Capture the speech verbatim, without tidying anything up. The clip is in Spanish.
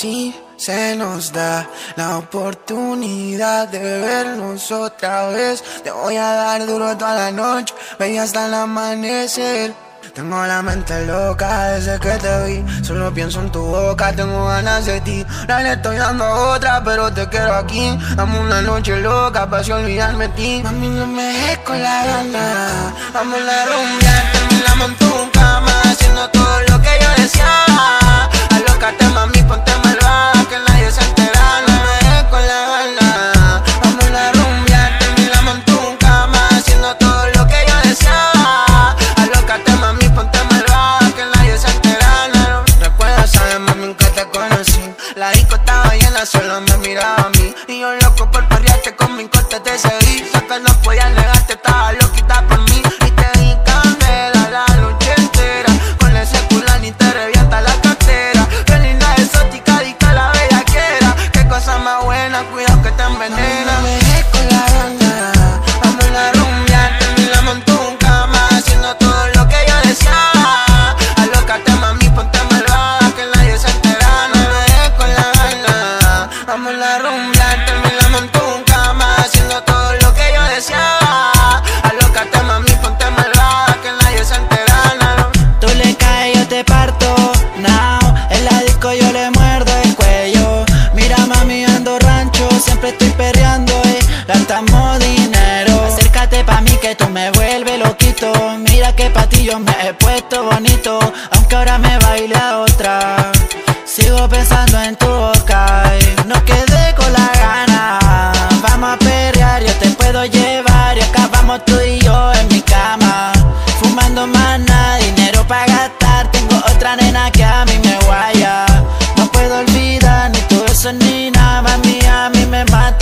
Si se nos da la oportunidad de vernos otra vez, te voy a dar duro toda la noche, baby, hasta el amanecer. Tengo la mente loca desde que te vi, solo pienso en tu boca, tengo ganas de ti. Ahora le estoy dando a otra, pero te quiero aquí. Dame una noche loca para así olvidarme de ti. Mami, no me dejes con la gana, vamos a rumbear, terminamos en tu cama, haciendo todo lo que yo deseaba. Alócate, mami, ponte malvada, que nadie se entera. No me dejes con la gana, vamos a rumbear, terminamos en tu cama, haciendo todo lo que yo deseaba. Alócate, mami, ponte malvada, que nadie se entera. No. Recuerda, sabes, mami, que te conocí. La disco estaba llena, solo me miraba a mí. Y yo loco por perrearte con mi corte te seguí. Sé que no podía negarte, estaba loquita por mí. Y te di candela la noche entera. Con ese culo ni te revienta la cartera. Qué linda exótica, dicta la bellaquera. Qué cosa más buena, cuidado que te envenena. No me dejes con la gana, vamos a rumbear, terminamos en tu cama, haciendo todo lo que yo deseaba. Alócate, mami, ponte malvada, que nadie se entera. No me dejes con la gana, vamos a rumbear, terminamos en tu cama, haciendo todo lo que yo deseaba. Alócate, mami, ponte malvada, que nadie se entera. No. Tú le caes, yo te parto, now. En la disco yo le muerdo el cuello. Mira, mami, ando rancho, siempre estoy perreando y gastamos dinero. Acércate pa' mí que tú me vuelves loquito. Mira que pa' ti yo me he puesto bonito, aunque ahora me baila otra. Sigo pensando en tu boca y no quedé con la gana. Vamos a perrear, yo te puedo llevar y acabamos tú y yo en mi cama. Fumando mana, dinero pa' gastar. Tengo otra nena que a mí me guaya. No puedo olvidar ni tu beso ni nada, mami, a mí me mata.